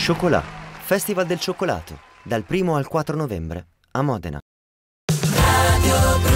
Chocolat, Festival del Cioccolato, dal 1 al 4 novembre, a Modena. Radio